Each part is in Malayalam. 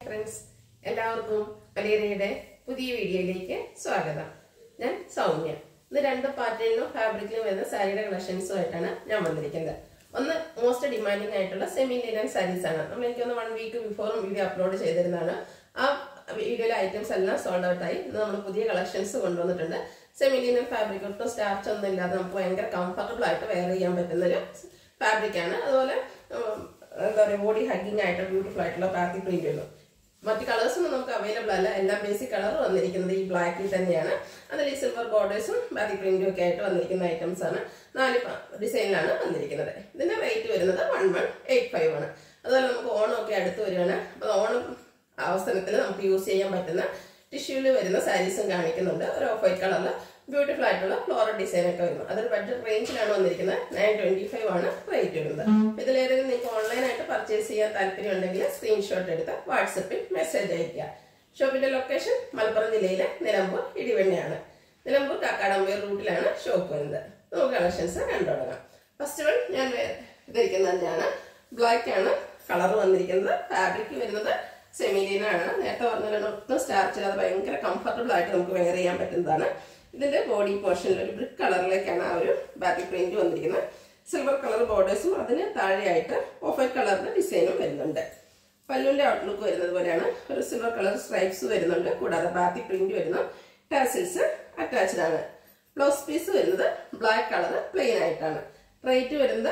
ഫ്രണ്ട്സ് എല്ലാവർക്കും വലിയരയുടെ പുതിയ വീഡിയോയിലേക്ക് സ്വാഗതം. ഞാൻ സൗമ്യ. ഇന്ന് രണ്ട് പാറ്റേണിലും ഫാബ്രിക്കിലും വരുന്ന സാരിയുടെ കളക്ഷൻസുമായിട്ടാണ് ഞാൻ വന്നിരിക്കുന്നത്. ഒന്ന് മോസ്റ്റ് ഡിമാൻഡിംഗ് ആയിട്ടുള്ള സെമി ലിനൻ സാരീസ് ആണ്. നമ്മൾ എനിക്കൊന്ന് 1 വീക്ക് ബിഫോറും വീഡിയോ അപ്ലോഡ് ചെയ്തിരുന്നതാണ്. ആ വീഡിയോയിലെ ഐറ്റംസ് എല്ലാം സോൾഡ് ഔട്ട് ആയി. ഇന്ന് നമ്മൾ പുതിയ കളക്ഷൻസ് കൊണ്ടുവന്നിട്ടുണ്ട്. സെമി ലിനൻ ഫാബ്രിക് ഒട്ടും സ്റ്റാർച്ച് ഒന്നും ഇല്ലാതെ നമുക്ക് ഭയങ്കര കംഫർട്ടബിൾ ആയിട്ട് വെയർ ചെയ്യാൻ പറ്റുന്നൊരു ഫാബ്രിക്കാണ്. അതുപോലെ എന്താ പറയുക, ബോഡി ഹഗ്ഗിങ് ആയിട്ട് ബ്യൂട്ടിഫുൾ ആയിട്ടുള്ള ബാക്കി പ്രിന്റ് ഉള്ളൂ. മറ്റ് കളേഴ്സൊന്നും നമുക്ക് അവൈലബിൾ അല്ല. എല്ലാം ബേസിക് കളർ വന്നിരിക്കുന്നത് ഈ ബ്ലാക്കിൽ തന്നെയാണ്. അതിൽ ഈ സിൽവർ ബോർഡേഴ്സും ബാക്കി പ്രിന്റും ഒക്കെ ആയിട്ട് വന്നിരിക്കുന്ന ഐറ്റംസ് ആണ്. 4 ഡിസൈനിലാണ് വന്നിരിക്കുന്നത്. ഇതിന്റെ റേറ്റ് വരുന്നത് 1185 ആണ്. അതുപോലെ നമുക്ക് ഓണമൊക്കെ അടുത്ത് വരികയാണ്. അപ്പോൾ ഓണം അവസരത്തിൽ നമുക്ക് യൂസ് ചെയ്യാൻ പറ്റുന്ന ടിഷ്യൂല് വരുന്ന സാരീസും കാണിക്കുന്നുണ്ട്. ഒരു ഓഫ് വൈറ്റ് കളറിൽ ബ്യൂട്ടിഫുൾ ആയിട്ടുള്ള ഫ്ലോറൽ ഡിസൈൻ ഒക്കെ വരുന്നു. അതൊരു ബഡ്ജറ്റ് റേഞ്ചിലാണ് വന്നിരിക്കുന്നത്. 925 ആണ് റേറ്റ് വരുന്നത്. ഇതിലേതെങ്കിലും നിങ്ങൾക്ക് ഓൺലൈനായിട്ട് പർച്ചേസ് ചെയ്യാൻ താല്പര്യം ഉണ്ടെങ്കിൽ സ്ക്രീൻഷോട്ട് എടുത്ത് വാട്സപ്പിൽ മെസ്സേജ് അയയ്ക്കുക. ഷോപ്പിന്റെ ലൊക്കേഷൻ മലപ്പുറം ജില്ലയിലെ നിലമ്പൂർ ഇടിവണ്ണയാണ്. നിലമ്പൂർ കാക്കാടംപേർ റൂട്ടിലാണ് ഷോപ്പ് വരുന്നത്. നമുക്ക് കളക്ഷൻസ് കണ്ടുതുടങ്ങാം. ഫസ്റ്റ് വൺ ഞാൻ ധരിക്കുന്നത് തന്നെയാണ്. ബ്ലാക്ക് ആണ് കളർ വന്നിരിക്കുന്നത്. ഫാബ്രിക് വരുന്നത് സെമി ലിനൻ ആണ്. നേരത്തെ പറഞ്ഞാൽ ഒട്ടും സ്റ്റാർച്ച് ചെയ്യാതെ ഭയങ്കര കംഫർട്ടബിൾ ആയിട്ട് നമുക്ക് വെയർ ചെയ്യാൻ പറ്റുന്നതാണ്. ഇതിന്റെ ബോഡി പോർഷനിൽ ഒരു ബ്രിക്ക് കളറിലേക്കാണ് ആ ഒരു ബാക്കി പ്രിന്റ് വന്നിരിക്കുന്നത്. സിൽവർ കളർ ബോർഡേഴ്സും അതിന് താഴെയായിട്ട് ഓഫ് വൈറ്റ് കളറിന്റെ ഡിസൈനും വരുന്നുണ്ട്. പല്ലുവിന്റെ ഔട്ട്ലുക്ക് വരുന്നത് പോലെയാണ്. ഒരു സിൽവർ കളർ സ്ട്രൈപ്സ് വരുന്നുണ്ട്. കൂടാതെ ബാക്കി പ്രിന്റ് വരുന്നു. ടാസിൽസ് അറ്റാച്ച്ഡ് ആണ്. ബ്ലൗസ് പീസ് വരുന്നത് ബ്ലാക്ക് കളർ പ്ലെയിൻ ആയിട്ടാണ്. റേറ്റ് വരുന്നത്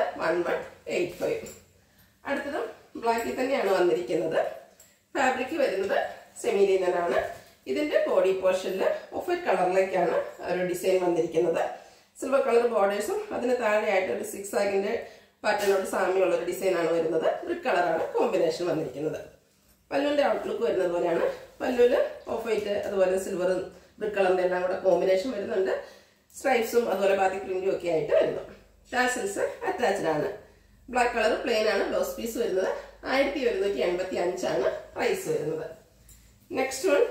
1185. അടുത്തതും ബ്ലാക്കിൽ തന്നെയാണ് വന്നിരിക്കുന്നത്. ഫാബ്രിക് വരുന്നത് സെമി ലിനൻ ആണ്. ഇതിന്റെ ബോഡി പോർഷനിൽ ഓഫ് വൈറ്റ് കളറിലേക്കാണ് ഒരു ഡിസൈൻ വന്നിരിക്കുന്നത്. സിൽവർ കളർ ബോർഡേഴ്സും അതിന് താഴെയായിട്ട് ഒരു 6 ആഗിന്റെ പാറ്റേണോട് സാമ്യമുള്ള ഒരു ഡിസൈൻ ആണ് വരുന്നത്. ബ്രിക്ക് കളറാണ് കോമ്പിനേഷൻ വന്നിരിക്കുന്നത്. പല്ലുവിന്റെ ഔട്ട്ലുക്ക് വരുന്നത് പോലെയാണ്. പല്ലുവില് ഓഫ് വൈറ്റ് അതുപോലെ സിൽവർ ബ്രിക്ക് കളറിന്റെ എല്ലാം കൂടെ കോമ്പിനേഷൻ വരുന്നുണ്ട്. സ്ട്രൈപ്സും അതുപോലെ ബാക്കി പ്രിന്റും ഒക്കെ ആയിട്ട് വരുന്നു. ടാസൽസ് അറ്റാച്ച്ഡ് ആണ്. ബ്ലാക്ക് കളർ പ്ലെയിൻ ആണ്. ബ്ലൗസ് പീസ് വരുന്നത് 1185 ആണ് പ്രൈസ് വരുന്നത്. നെക്സ്റ്റ് വൺ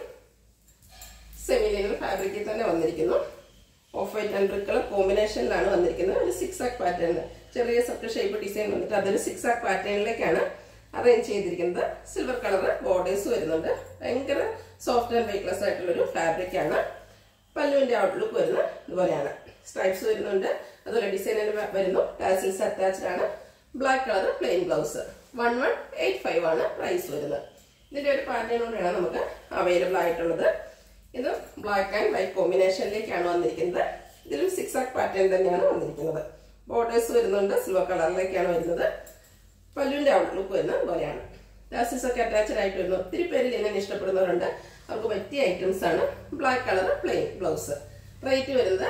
സെമി ലിനൻ ഫാബ്രിക്കിൽ തന്നെ വന്നിരിക്കുന്നു. Off white and brick colour കോമ്പിനേഷനിലാണ് വന്നിരിക്കുന്നത്. ഒരു 6 ആഗ് പാറ്റേൺ, ചെറിയ സർക്കിൾ ഷേപ്പ് ഡിസൈൻ വന്നിട്ട് അതൊരു 6 ആഗ് പാറ്റേണിലേക്കാണ് അറേഞ്ച് ചെയ്തിരിക്കുന്നത്. സിൽവർ കളർ ബോർഡേഴ്സ് വരുന്നുണ്ട്. ഭയങ്കര സോഫ്റ്റ് ആൻഡ് വെയ്റ്റ്ലെസ് ആയിട്ടുള്ള ഒരു ഫാബ്രിക് ആണ്. പല്ലുവിന്റെ ഔട്ട്ലുക്ക് വരുന്നത് ഇതുപോലെയാണ്. സ്ട്രൈപ്സ് വരുന്നുണ്ട്. അതുപോലെ ഡിസൈൻ വരുന്നു. ടാസിൽസ് അറ്റാച്ച്ഡ് ആണ്. Black colour plain blouse. 1185 ആണ് പ്രൈസ് വരുന്നത്. ഇതിന്റെ ഒരു പാറ്റേണോടെയാണ് നമുക്ക് അവൈലബിൾ ആയിട്ടുള്ളത്. ഇത് ബ്ലാക്ക് ആൻഡ് വൈറ്റ് കോമ്പിനേഷനിലേക്കാണ് വന്നിരിക്കുന്നത്. ഇതിലും 6 ആഗ് പാറ്റേൺ തന്നെയാണ് വന്നിരിക്കുന്നത്. ബോർഡേഴ്സ് വരുന്നുണ്ട്. സിൽവർ കളറിലേക്കാണ് വരുന്നത്. പല്ലുവിന്റെ ഔട്ട്ലുക്ക് വരുന്നത് ഇതുപോലെയാണ്. ടാസിൽസ് ഒക്കെ അറ്റാച്ച്ഡ് ആയിട്ട് വരുന്നു. ഒത്തിരി പേര് ലിനൻ ഇഷ്ടപ്പെടുന്നവരുണ്ട്. അവർക്ക് പറ്റിയ ഐറ്റംസ് ആണ്. Black colour plain blouse. Rate വരുന്നത്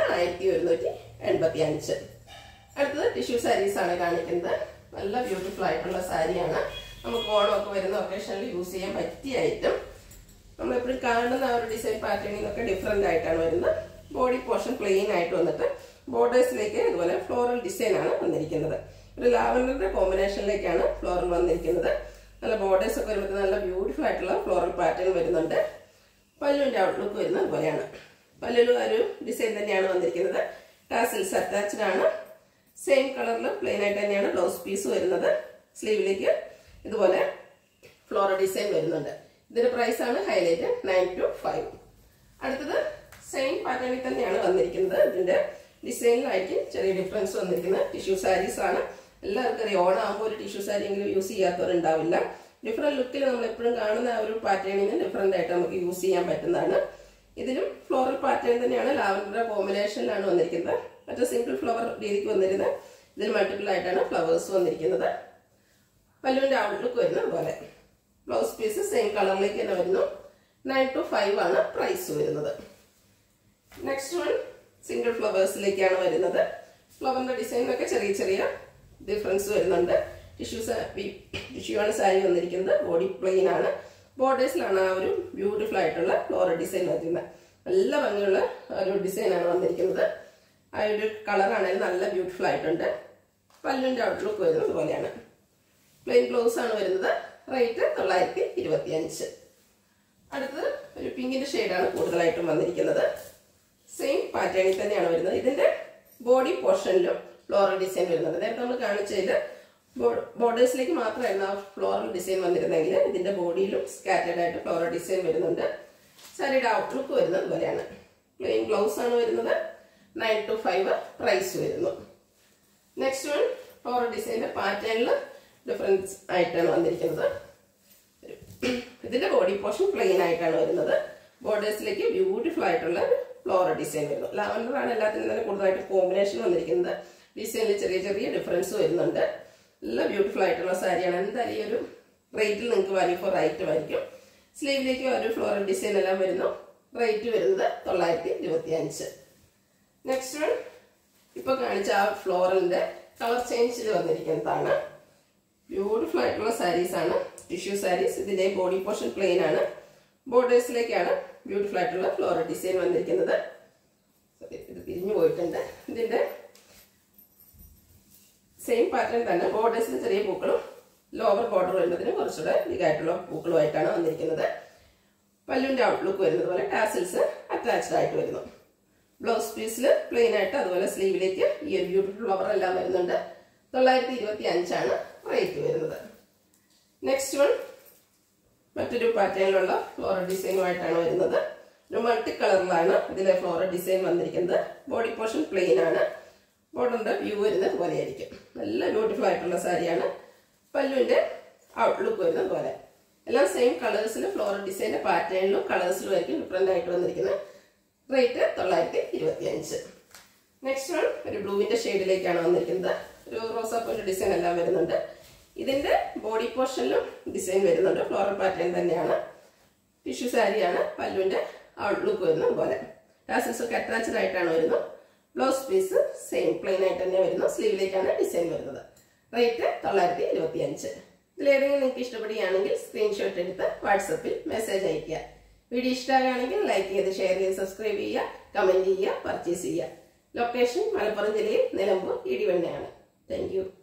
1185. അടുത്തത് ടിഷ്യൂ സാരീസ് ആണ് കാണിക്കുന്നത്. നല്ല ബ്യൂട്ടിഫുൾ ആയിട്ടുള്ള സാരിയാണ്. നമുക്ക് ഓണമൊക്കെ വരുന്ന ഒക്കേഷനിൽ യൂസ് ചെയ്യാൻ പറ്റിയ ഐറ്റം. നമ്മളെപ്പോഴും കാണുന്ന ആ ഒരു ഡിസൈൻ പാറ്റേണിൽ നിന്നൊക്കെ ഡിഫറെന്റ് ആയിട്ടാണ് വരുന്നത്. ബോഡി പോർഷൻ പ്ലെയിൻ ആയിട്ട് വന്നിട്ട് ബോർഡേഴ്സിലേക്ക് ഇതുപോലെ ഫ്ലോറൽ ഡിസൈൻ ആണ് വന്നിരിക്കുന്നത്. ഒരു ലാവൻഡറിന്റെ കോമ്പിനേഷനിലേക്കാണ് ഫ്ലോറൽ വന്നിരിക്കുന്നത്. നല്ല ബോർഡേഴ്സ് ഒക്കെ വരുമ്പോൾ നല്ല ബ്യൂട്ടിഫുൾ ആയിട്ടുള്ള ഫ്ലോറൽ പാറ്റേൺ വരുന്നുണ്ട്. പല്ലുവിന്റെ ഔട്ട്ലുക്ക് വരുന്നത് ഇതുപോലെയാണ്. പല്ലുവിൽ ഒരു ഡിസൈൻ തന്നെയാണ് വന്നിരിക്കുന്നത്. ടാസിൽസ് അറ്റാച്ച്ഡ് ആണ്. സെയിം കളറിൽ പ്ലെയിൻ ആയിട്ട് തന്നെയാണ് ബ്ലൗസ് പീസ് വരുന്നത്. സ്ലീവിലേക്ക് ഇതുപോലെ ഫ്ലോറൽ ഡിസൈൻ വരുന്നുണ്ട്. ഇതിന്റെ പ്രൈസ് ആണ് ഹൈലൈറ്റ് 925. അടുത്തത് സെയിം പാറ്റേണിൽ തന്നെയാണ് വന്നിരിക്കുന്നത്. ഇതിന്റെ ഡിസൈനിലായിരിക്കും ചെറിയ ഡിഫറൻസ് വന്നിരിക്കുന്നത്. ടിഷ്യൂ സാരീസ് ആണ്. എല്ലാവർക്കും അറിയാം, ഓണാകുമ്പോൾ ഒരു ടിഷ്യൂ സാരി എങ്കിലും യൂസ് ചെയ്യാത്തവരുണ്ടാവില്ല. ഡിഫറെന്റ് ലുക്കിൽ നമ്മൾ എപ്പോഴും കാണുന്ന ആ ഒരു പാറ്റേണിന് ഡിഫറെന്റ് ആയിട്ട് നമുക്ക് യൂസ് ചെയ്യാൻ പറ്റുന്നതാണ്. ഇതിലും ഫ്ലോറൽ പാറ്റേൺ തന്നെയാണ്. ലാവൻഡർ കോമ്പിനേഷനിലാണ് വന്നിരിക്കുന്നത്. മറ്റേ സിംഗിൾ ഫ്ലവർ രീതിക്ക് വന്നിരുന്നത്. ഇതിൽ മൾട്ടിപ്പിൾ ആയിട്ടാണ് ഫ്ലവേഴ്സ് വന്നിരിക്കുന്നത്. പല്ലുവിന്റെ ഔട്ട്ലുക്ക് വരുന്നത് പോലെ. ബ്ലൗസ് പീസ് സെയിം കളറിലേക്ക് തന്നെ വരുന്നു. 925 ആണ് പ്രൈസ് വരുന്നത്. നെക്സ്റ്റ് വൺ സിംഗിൾ ഫ്ലവേഴ്സിലേക്കാണ് വരുന്നത്. ഫ്ലവറിന്റെ ഡിസൈനിലൊക്കെ ചെറിയ ചെറിയ ഡിഫറൻസ് വരുന്നുണ്ട്. ടിഷ്യൂ ആണ് സാരി വന്നിരിക്കുന്നത്. ബോഡി പ്ലെയിൻ ആണ്. ബോർഡേഴ്സിലാണ് ആ ഒരു ബ്യൂട്ടിഫുൾ ആയിട്ടുള്ള ഫ്ലോറൽ ഡിസൈൻ വരുന്നത്. നല്ല ഭംഗിയുള്ള ഒരു ഡിസൈനാണ് വന്നിരിക്കുന്നത്. ആ ഒരു കളറാണെങ്കിൽ നല്ല ബ്യൂട്ടിഫുൾ ആയിട്ടുണ്ട്. പല്ലുവിന്റെ ഔട്ട്ലുക്ക് വരുന്നത് ഇതുപോലെയാണ്. പ്ലെയിൻ ബ്ലൗസ് ആണ് വരുന്നത്. റേറ്റ് 925. അടുത്തത് ഒരു പിങ്കിന്റെ ഷെയ്ഡാണ് കൂടുതലായിട്ടും വന്നിരിക്കുന്നത്. സെയിം പാറ്റേണിൽ തന്നെയാണ് വരുന്നത്. ഇതിന്റെ ബോഡി പോർഷനിലും ഫ്ലോറൽ ഡിസൈൻ വരുന്നത്. നേരത്തെ നമ്മൾ കാണിച്ചത് ബോർഡേഴ്സിലേക്ക് മാത്രമായിരുന്നു ആ ഫ്ലോറൽ ഡിസൈൻ വന്നിരുന്നെങ്കിൽ ഇതിന്റെ ബോഡിയിലും സ്കാറ്റേഡ് ആയിട്ട് ഫ്ലോറൽ ഡിസൈൻ വരുന്നുണ്ട്. സാരിയുടെ ഔട്ട്ലുക്ക് വരുന്നത് പോലെയാണ്. പ്ലെയിൻ ബ്ലൗസ് ആണ് വരുന്നത്. 925 പ്രൈസ് വരുന്നു. നെക്സ്റ്റ് വൺ ഫ്ലോറൽ ഡിസൈനിന്റെ പാറ്റേണിൽ ഡിഫറൻസ് ആയിട്ടാണ് വന്നിരിക്കുന്നത്. ഇതിന്റെ ബോഡി പോർഷൻ പ്ലെയിൻ ആയിട്ടാണ് വരുന്നത്. ബോർഡേഴ്സിലേക്ക് ബ്യൂട്ടിഫുൾ ആയിട്ടുള്ള ഫ്ലോറൽ ഡിസൈൻ വരുന്നു. ലാവൻഡർ ആണ് എല്ലാത്തിനും തന്നെ കൂടുതലായിട്ട് കോമ്പിനേഷൻ വന്നിരിക്കുന്നത്. ഡിസൈനിൽ ചെറിയ ചെറിയ ഡിഫറൻസ് വരുന്നുണ്ട്. നല്ല ബ്യൂട്ടിഫുൾ ആയിട്ടുള്ള സാരിയാണ്. എന്തായാലും ഈ ഒരു റേറ്റിൽ നിങ്ങൾക്ക് വാല്യൂ ഫോർ റൈറ്റ് ആയിരിക്കും. സ്ലീവിലേക്ക് ഒരു ഫ്ലോറൽ ഡിസൈൻ എല്ലാം വരുന്നു. റേറ്റ് വരുന്നത് 925. നെക്സ്റ്റ് വൺ ഇപ്പൊ കാണിച്ച ആ ഫ്ലോറലിന്റെ കളർ ചേഞ്ച് വന്നിരിക്കുന്നതാണ്. ബ്യൂട്ടിഫുൾ ആയിട്ടുള്ള സാരീസ് ആണ്. ടിഷ്യൂ സാരീസ്. ഇതിന്റെ ബോഡി പോർഷൻ പ്ലെയിൻ ആണ്. ബോർഡേഴ്സിലേക്കാണ് ബ്യൂട്ടിഫുൾ ആയിട്ടുള്ള ഫ്ലോറൽ ഡിസൈൻ വന്നിരിക്കുന്നത്. ഇത് തിരിഞ്ഞു പോയിട്ടുണ്ട്. ഇതിന്റെ സെയിം പാറ്റേൺ തന്നെ. ബോർഡേഴ്സിന് ചെറിയ പൂക്കളും ലോവർ ബോർഡർ വരുന്നതിന് കുറച്ചുകൂടെ ബിഗായിട്ടുള്ള പൂക്കളുമായിട്ടാണ് വന്നിരിക്കുന്നത്. പല്ലുവിന്റെ ഔട്ട്ലുക്ക് വരുന്നത് പോലെ ടാസിൽസ് അറ്റാച്ച്ഡ് ആയിട്ട് വരുന്നു. ബ്ലൗസ് പീസിൽ പ്ലെയിൻ ആയിട്ട് അതുപോലെ സ്ലീവിലേക്ക് ഈ ഒരു ബ്യൂട്ടിഫുൾ ഫ്ലവർ എല്ലാം വരുന്നുണ്ട്. 925 ആണ് റേറ്റ് വരുന്നത്. നെക്സ്റ്റ് വൺ മറ്റൊരു പാറ്റേണിലുള്ള ഫ്ലോറൽ ഡിസൈനുമായിട്ടാണ് വരുന്നത്. ഒരു മൾട്ടി കളറിലാണ് ഇതിലെ ഫ്ലോറൽ ഡിസൈൻ വന്നിരിക്കുന്നത്. ബോഡി പോർഷൻ പ്ലെയിൻ ആണ്. ബോർഡറിന്റെ വ്യൂ വരുന്നത് പോലെയായിരിക്കും. നല്ല ബ്യൂട്ടിഫുൾ ആയിട്ടുള്ള സാരിയാണ്. പല്ലുവിന്റെ ഔട്ട്ലുക്ക് വരുന്നത് പോലെ എല്ലാം സെയിം കളേഴ്സിൽ ഫ്ലോറൽ ഡിസൈന്റെ പാറ്റേണിലും കളേഴ്സിലും ആയിരിക്കും ഡിഫറെന്റ് ആയിട്ട് വന്നിരിക്കുന്നത്. റേറ്റ് 925. നെക്സ്റ്റ് വൺ ഒരു ബ്ലൂവിന്റെ ഷെയ്ഡിലേക്കാണ് വന്നിരിക്കുന്നത്. ഒരു റോസാപ്പൂവിന്റെ ഡിസൈൻ എല്ലാം വരുന്നുണ്ട്. ഇതിന്റെ ബോഡി പോർഷനിലും ഡിസൈൻ വരുന്നുണ്ട്. ഫ്ലോറൽ പാറ്റേൺ തന്നെയാണ്. ടിഷ്യൂ സാരിയാണ്. പല്ലുവിന്റെ ഔട്ട്ലുക്ക് വരുന്നത് പോലെ ടാസൽസ് ഒക്കെ അറ്റാച്ച്ഡ് ആയിട്ടാണ് വരുന്നത്. ബ്ലൗസ് പീസ് സെയിം പ്ലെയിൻ ആയിട്ട് തന്നെ വരുന്നു. സ്ലീവിലേക്കാണ് ഡിസൈൻ വരുന്നത്. റേറ്റ് 925. ഇതിലേതെങ്കിലും നിങ്ങൾക്ക് ഇഷ്ടപ്പെടുകയാണെങ്കിൽ സ്ക്രീൻഷോട്ട് എടുത്ത് വാട്സപ്പിൽ മെസ്സേജ് അയയ്ക്കുക. വീഡിയോ ഇഷ്ടമാകുകയാണെങ്കിൽ ലൈക്ക് ചെയ്ത് ഷെയർ ചെയ്ത് സബ്സ്ക്രൈബ് ചെയ്യുക, കമന്റ് ചെയ്യുക, പർച്ചേസ് ചെയ്യുക. ലൊക്കേഷൻ മലപ്പുറം ജില്ലയിൽ നിലമ്പൂർ ഇടിവണ്ണയാണ്. Thank you.